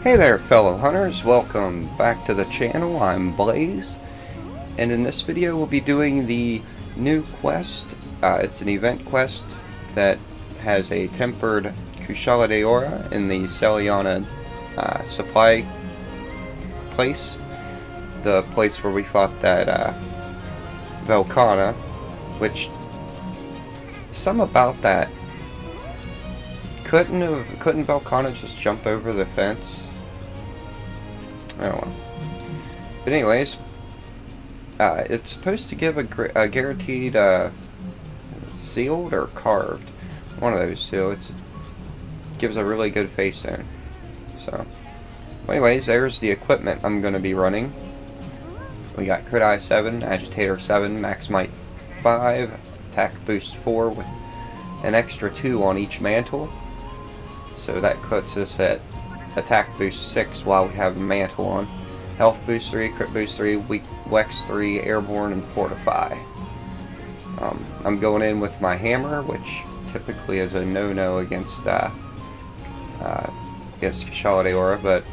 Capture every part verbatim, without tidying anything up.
Hey there fellow hunters, welcome back to the channel. I'm Blaze, and in this video we'll be doing the new quest. Uh, it's an event quest that has a tempered Kushala in the Seliana uh, Supply place, the place where we fought that uh, Velkhana, which some about that couldn't have couldn't Velkhana just jump over the fence? I don't know. But anyways, uh, it's supposed to give a, a guaranteed uh, sealed or carved, one of those two. It's, it gives a really good face down. So, anyways, there's the equipment I'm going to be running. We got Crit Eye seven, Agitator seven, Max Might five, Attack Boost four with an extra two on each mantle. So that puts us at Attack Boost six while we have the mantle on. Health Boost three, Crit Boost three, Weak Wex three, Airborne, and Fortify. Um, I'm going in with my hammer, which typically is a no-no against uh, uh, against Kushala, but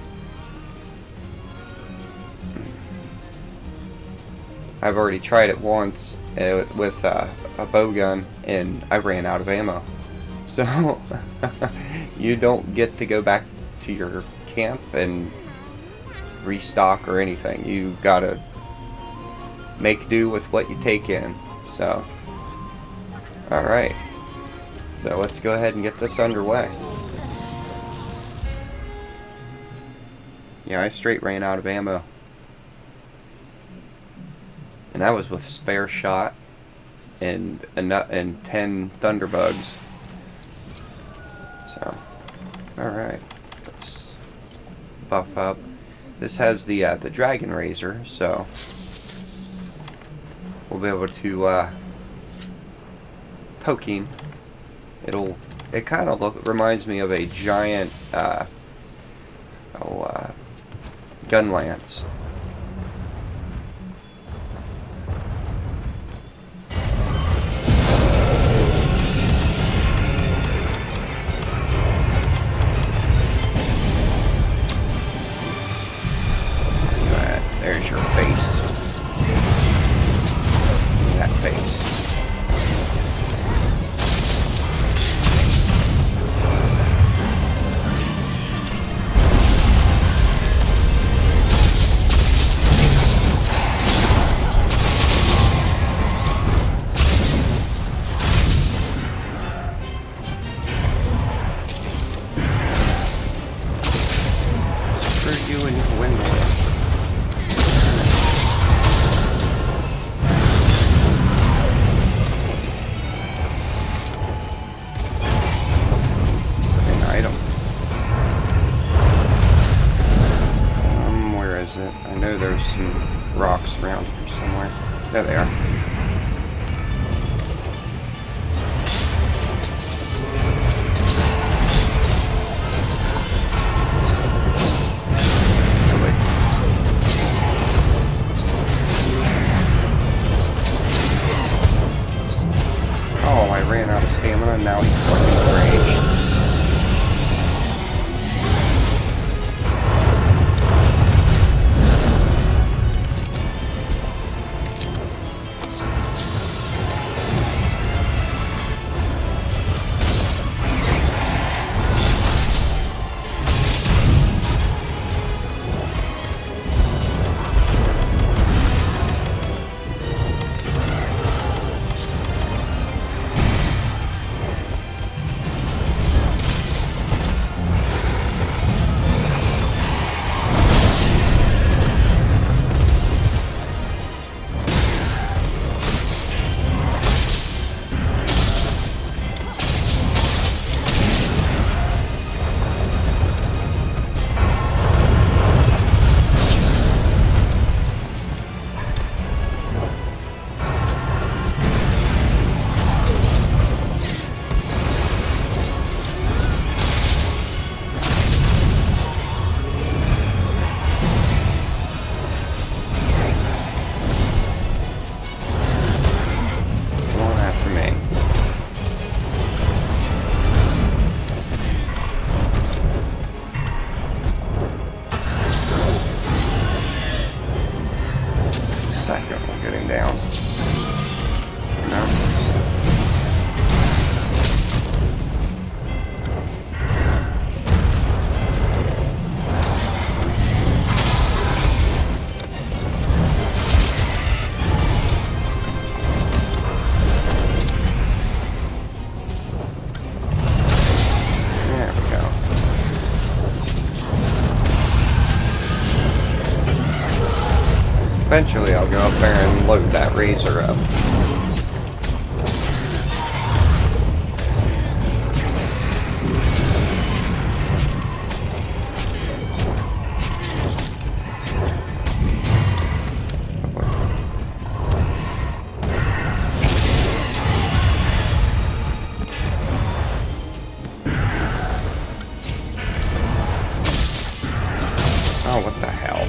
I've already tried it once uh, with uh, a bow gun, and I ran out of ammo. So you don't get to go back to your camp and restock or anything. You gotta make do with what you take in. So, alright. So let's go ahead and get this underway. Yeah, I straight ran out of ammo. And that was with spare shot and a nut and ten thunderbugs. So, alright. Let's buff up. This has the uh, the dragon razor, so we'll be able to uh, poking. It'll it kind of look reminds me of a giant uh, oh uh, gun lance. There's your face. That face. Screw you and your windmill. I know there's some rocks around here somewhere. There they are. Oh, I ran out of stamina and now he's fucking raged. Eventually I'll go up there and load that razor up. Oh, what the hell?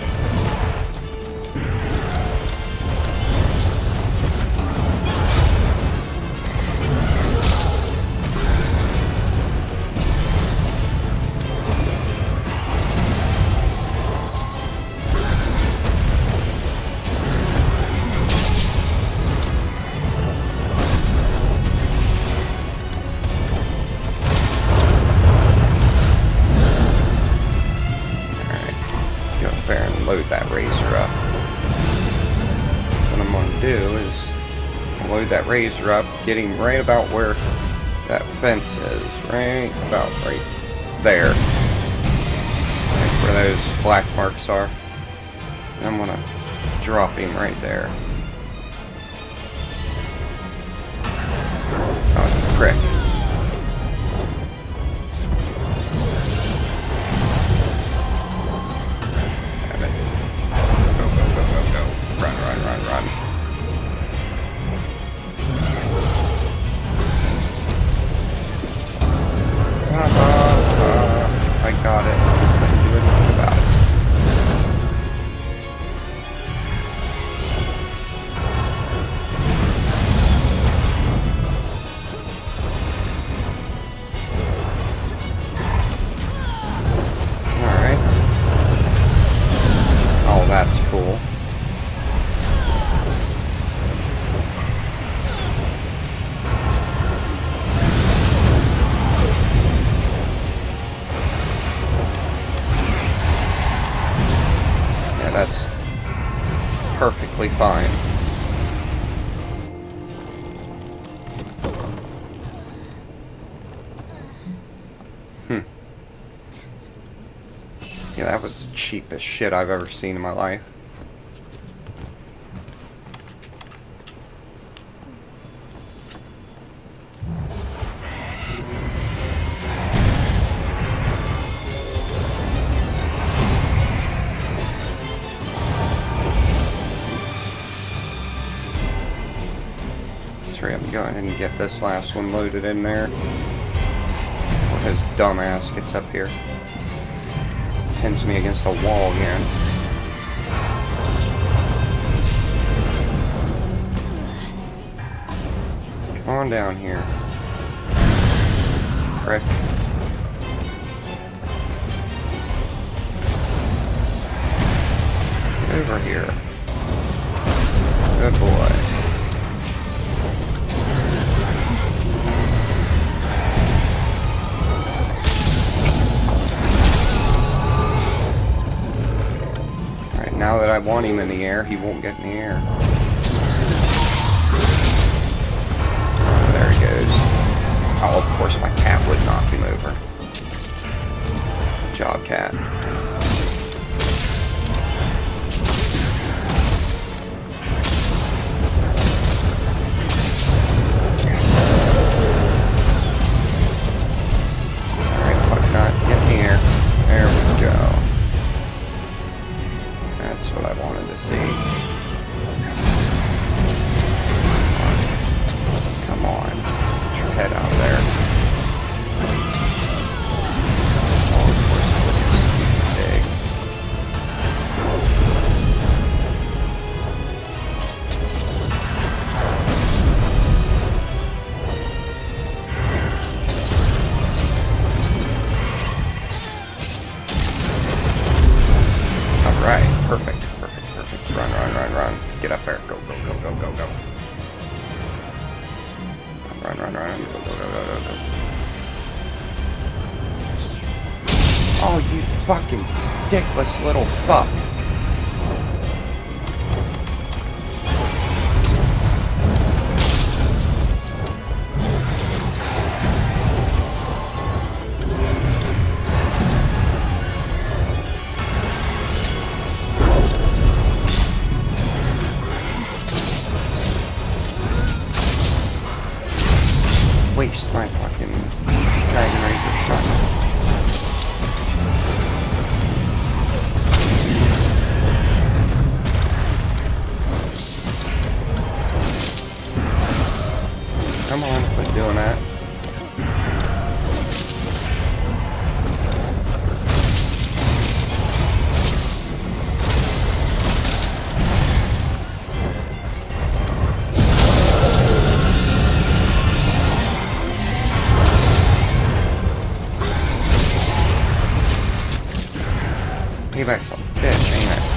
Load that razor up. What I'm going to do is load that razor up, getting right about where that fence is. Right about right there. Right where those black marks are. And I'm going to drop him right there. Oh, prick. Got it. Couldn't do anything about it. Alright. Oh, that's cool. That's perfectly fine. Hmm. Yeah, that was the cheapest shit I've ever seen in my life. I'm going and get this last one loaded in there. Before his dumbass gets up here. Pins me against a wall again. Come on down here. Prick. Get over here. Good boy. Now that I want him in the air, he won't get in the air. There he goes. Oh, of course my cat would knock him over. Good job, cat. Alright, fuck not. Get in the air. There we go. That's what I wanted to see. Come on. Get your head out of there. Oh, of course, it's big. Alright, perfect, perfect, perfect. Run, run, run, run. Get up there. Go, go, go, go, go, go. Run, run, run. Go, go, go, go, go, go. Oh, you fucking dickless little fuck. waste my fucking Dragon Ranger shot. Come on, quit doing that. Payback's some bitch, ain't it?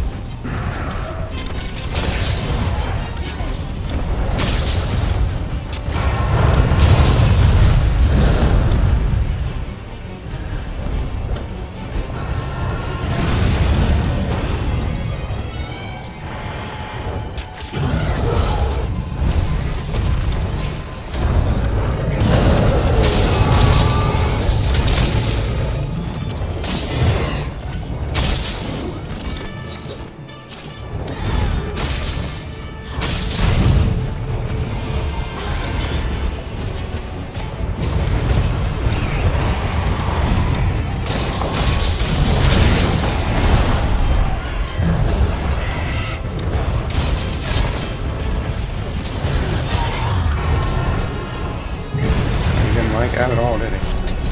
At it all, did he?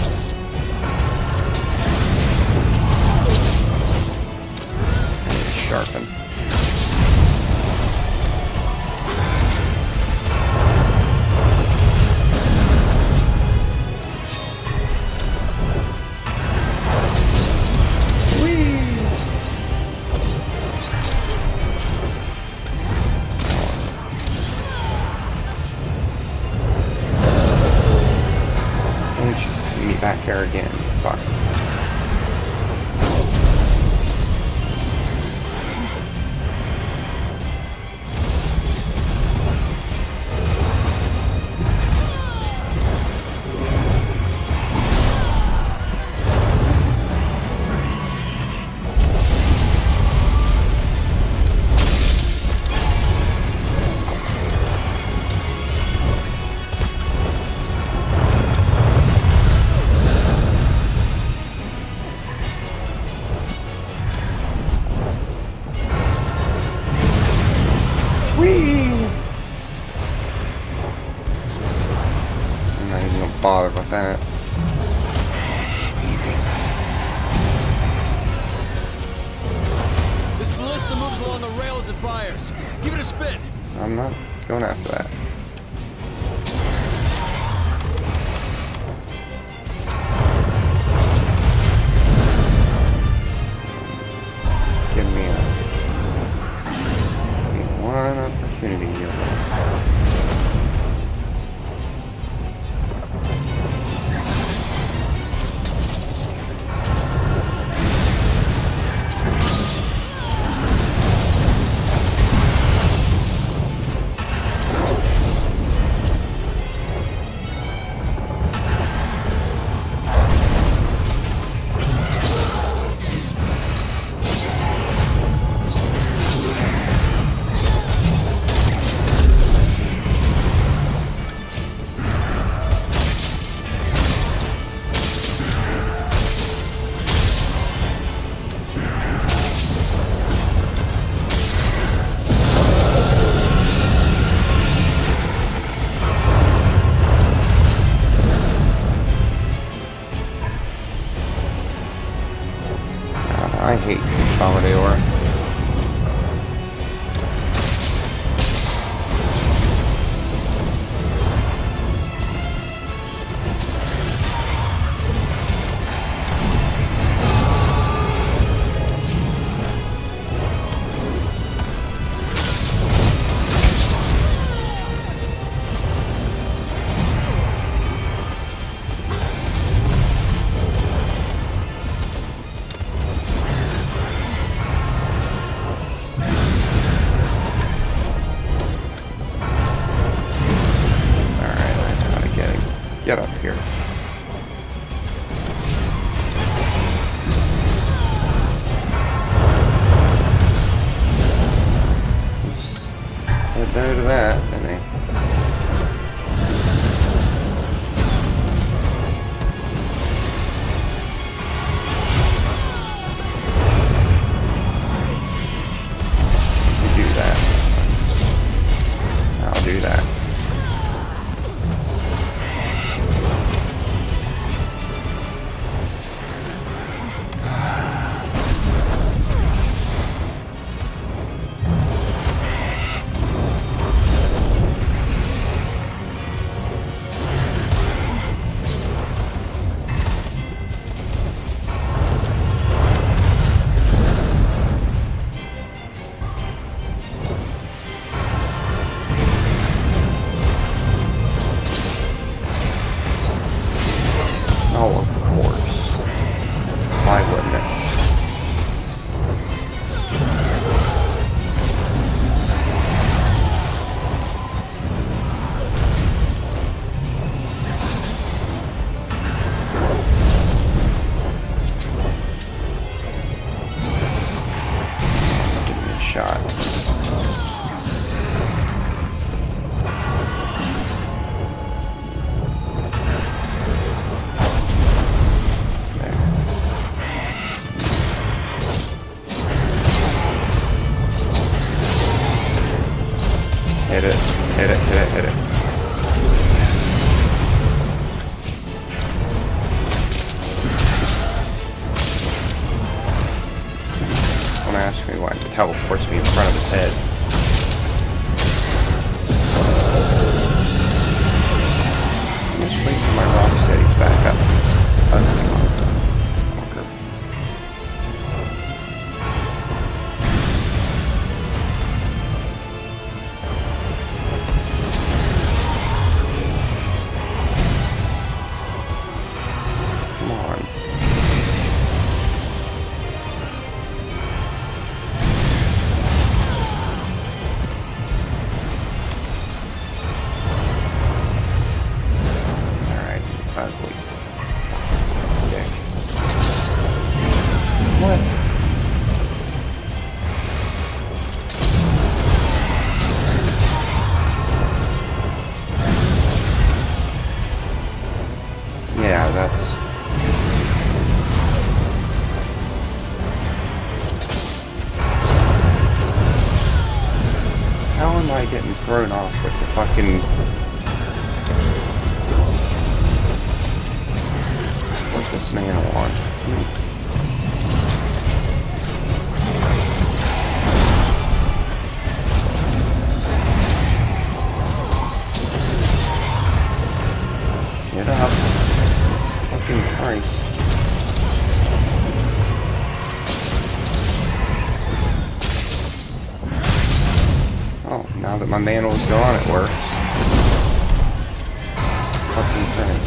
Sharpen. Back there again. Fuck. Bother with that. This ballista moves along the rail as it fires. Give it a spin. I'm not going after that. Give me a give me one opportunity here. I hate Consolidator. Get up here. Said no to that, didn't he? Yeah, hit it. Don't ask me why it teleports me in front of his head. I'm just waiting for my rock steadies back up. Okay. Yeah, that's... How am I getting thrown off with the fucking... What's this man want? Hmm. Get up. Fucking Christ. Oh, now that my mantle is gone, it works. Fucking Christ.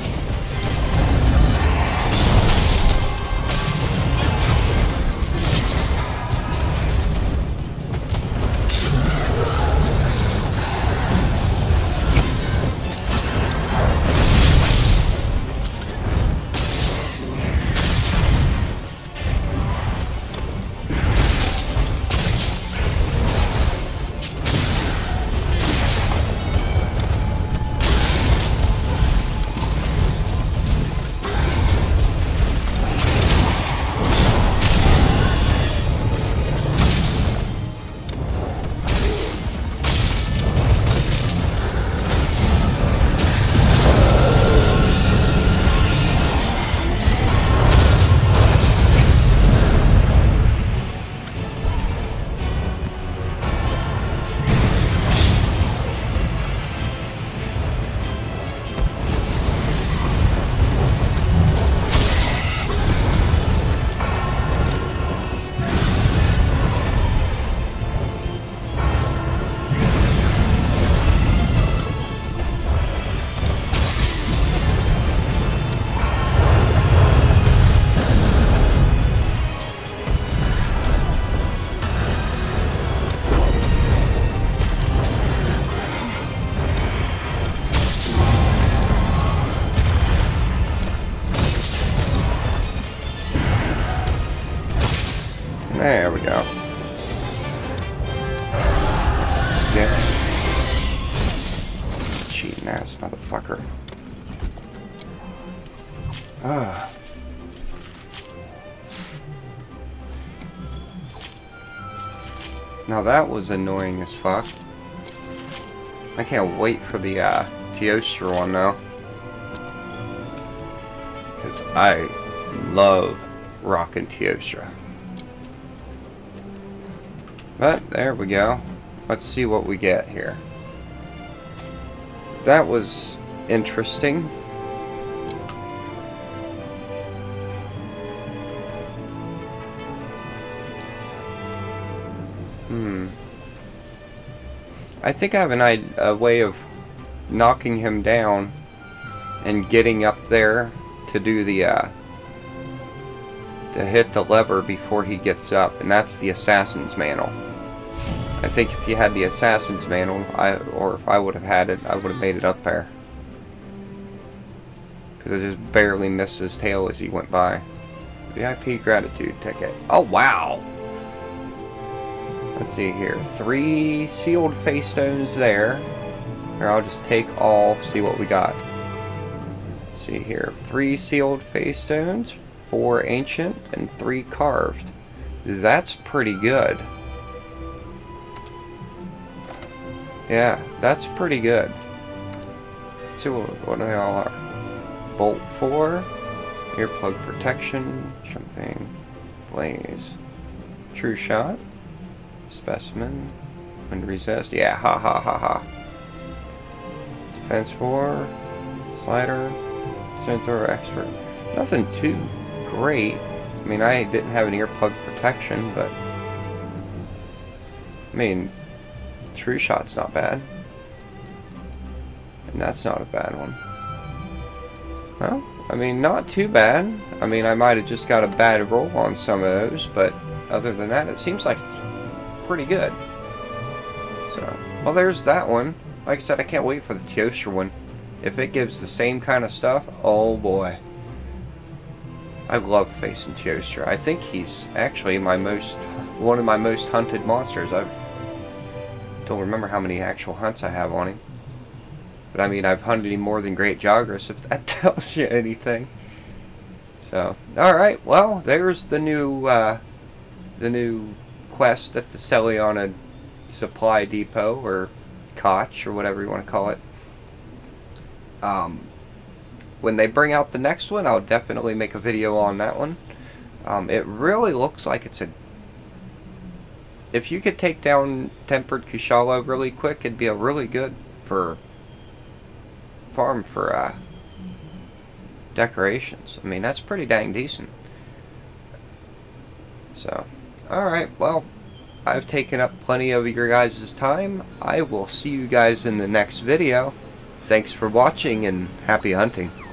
There we go. Yeah. Cheating ass motherfucker. Ah. Now that was annoying as fuck. I can't wait for the uh, Teostra one though. Because I love rocking Teostra. But there we go. Let's see what we get here. That was interesting. Hmm. I think I have an I a way of knocking him down and getting up there to do the uh, to hit the lever before he gets up, and that's the Assassin's Mantle. I think if you had the Assassin's Mantle, I, or if I would have had it, I would have made it up there. Because I just barely missed his tail as he went by. V I P gratitude ticket. Oh, wow! Let's see here. Three sealed face stones there. Here, I'll just take all, see what we got. Let's see here. Three sealed face stones, four ancient, and three carved. That's pretty good. Yeah, that's pretty good. Let's see what, what they all are. Bolt four, earplug protection, jumping, blaze, true shot, specimen, wind resist. Yeah, ha ha ha ha. Defense four, slider, thrower expert. Nothing too great. I mean, I didn't have an earplug protection, but I mean, true shot's not bad. And that's not a bad one. Well, I mean, not too bad. I mean, I might have just got a bad roll on some of those, but other than that, it seems like it's pretty good. So, well, there's that one. Like I said, I can't wait for the Teostra one. If it gives the same kind of stuff, oh boy. I love facing Teostra. I think he's actually my most, one of my most hunted monsters. I don't remember how many actual hunts I have on him. But I mean, I've hunted him more than Great Jagras, if that tells you anything. So, alright, well, there's the new, uh, the new quest at the Seliana Supply Depot, or Cache, or whatever you want to call it. Um, when they bring out the next one, I'll definitely make a video on that one. Um, it really looks like it's a... If you could take down Tempered Kushala really quick, it'd be a really good for... farm for, uh, decorations. I mean, that's pretty dang decent. So, alright, well, I've taken up plenty of your guys' time. I will see you guys in the next video. Thanks for watching, and happy hunting.